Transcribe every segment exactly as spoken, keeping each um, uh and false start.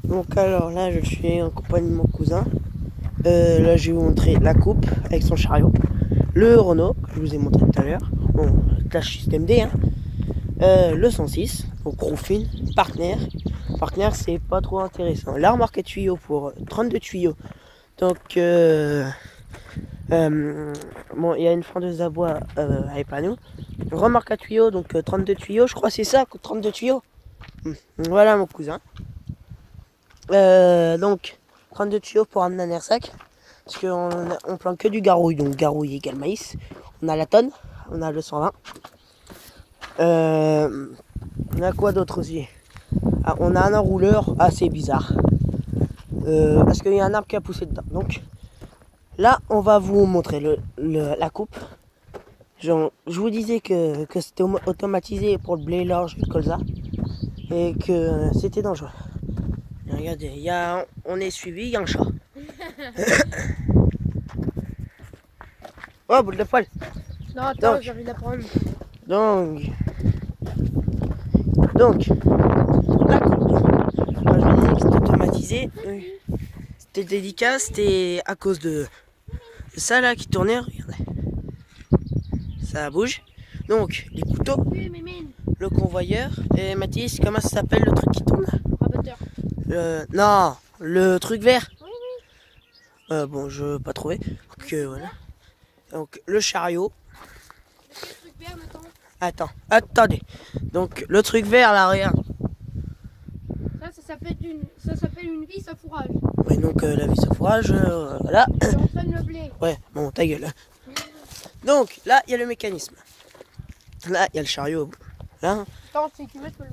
Donc alors là je suis en compagnie de mon cousin. Euh, là je vais vous montrer la coupe avec son chariot. Le Renault que je vous ai montré tout à l'heure. Bon, Clash System D. Hein. Euh, le cent six, donc Roofing, partenaire. Partenaire c'est pas trop intéressant. La remorque à tuyaux pour trente-deux tuyaux. Donc euh, euh, bon il y a une fendeuse à bois euh, avec panneau. Remorque à tuyaux, donc euh, trente-deux tuyaux, je crois c'est ça, trente-deux tuyaux. Voilà mon cousin. Euh, donc trente-deux tuyaux pour amener un air sac. Parce qu'on on plante que du garouille. Donc garouille égale maïs. On a la tonne. On a le cent vingt. Euh, on a quoi d'autre aussi? Ah, on a un enrouleur assez bizarre. Euh, parce qu'il y a un arbre qui a poussé dedans. Donc là on va vous montrer le, le, la coupe. Genre, je vous disais que, que c'était automatisé pour le blé, l'orge et le colza. Et que c'était dangereux. Et regardez, y a, on est suivi, il y a un chat. Oh, boule de poil. Non, attends, j'ai envie d'apprendre. Donc, donc, la coupe. Moi, je vous disais que c'était automatisé. C'était délicat, c'était à cause de ça là qui tournait. Regardez. Ça bouge. Donc, les couteaux, le convoyeur. Et Mathis, comment ça s'appelle le truc qui tourne? Rabatteur. Le... Non, le truc vert. Oui, oui. Euh, bon, je n'ai pas trouvé. Donc, euh, voilà. Donc, le chariot. Le truc vert, Nathan. Attends, attendez. Donc, le truc vert là, regarde. Ça, ça s'appelle une, ça s'appelle une vis à fourrage. Oui, donc euh, la vis à fourrage, euh, voilà. Et on traîne le blé. Ouais, bon, ta gueule. Donc, là, il y a le mécanisme. Là, il y a le chariot. Là. Attends, si tu veux, tu peux le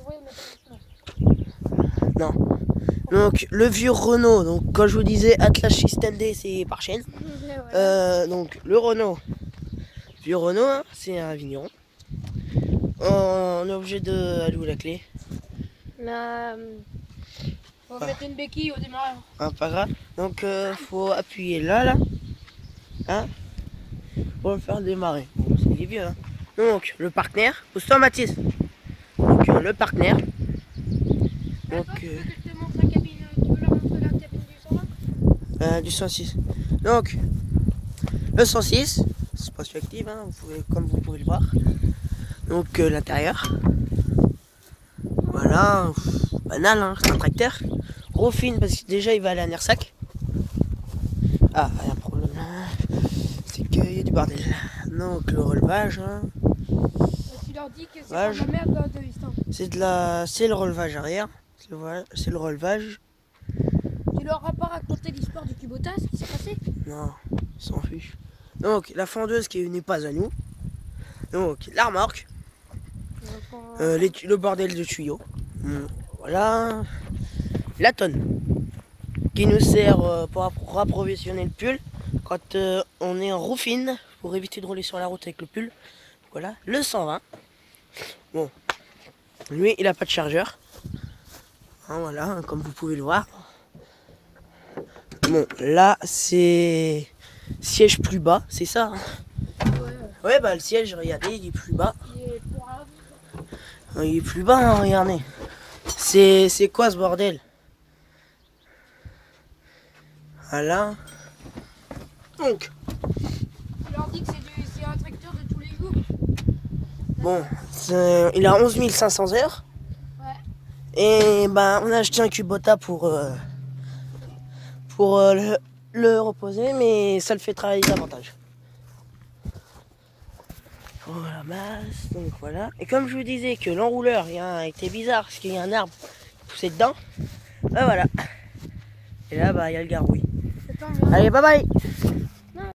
voir. Non. Donc, le vieux Renault. Donc, quand je vous disais Atlas System D, c'est par chaîne. Ouais, voilà. euh, donc, le Renault. Vieux Renault, hein, c'est un vigneron. On est obligé de aller où la clé? Là, on va ah. mettre une béquille au démarrage. Ah, pas grave. Donc, euh, faut appuyer là, là. Hein, pour le faire démarrer. Bon, c'est vieux, hein. Donc, le partenaire. Pousse-toi, Mathis. Donc, euh, le partenaire. Donc, euh, tu veux que je te montre la cabine, tu veux leur montrer la cabine du cent vingt euh, du cent six. Donc, le cent six, c'est pas active, hein, vous pouvez, comme vous pouvez le voir. Donc, euh, l'intérieur. Voilà, pff, banal, hein, c'est un tracteur. Roofing, parce que déjà il va aller à Nersac. Ah, il y a un problème. C'est qu'il y a du bordel. Donc, le relevage. Hein. Tu leur dis que c'est pas de la merde là, de l'instant. C'est de la, c'est le relevage arrière. C'est le relevage. Tu leur as pas raconté l'histoire du Kubota, ce qui s'est passé? Non, ils s'en fichent. Donc, la fendeuse qui n'est pas à nous. Donc, la remorque. Euh, les, le bordel de tuyaux. Hum, voilà. La tonne. Qui nous sert euh, pour approvisionner le pull. Quand euh, on est en roofing. Pour éviter de rouler sur la route avec le pull. Voilà. Le cent vingt. Bon. Lui, il n'a pas de chargeur. Hein, voilà, comme vous pouvez le voir. Bon, là, c'est siège plus bas, c'est ça. Hein. Ouais. Ouais, bah le siège, regardez, il est plus bas. Il est plus bas. Il est plus bas, hein, regardez. C'est c'est quoi ce bordel? Voilà. Donc. Tu leur dis que c'est un tracteur de tous les jours. Bon, il a onze mille cinq cents heures. Et ben on a acheté un Kubota pour, euh, pour euh, le, le reposer, mais ça le fait travailler davantage. Voilà, masse, donc voilà. Et comme je vous disais que l'enrouleur il a été bizarre parce qu'il y a un arbre poussé dedans, ben voilà. Et là, bah il y a le garouille. Allez, bye bye.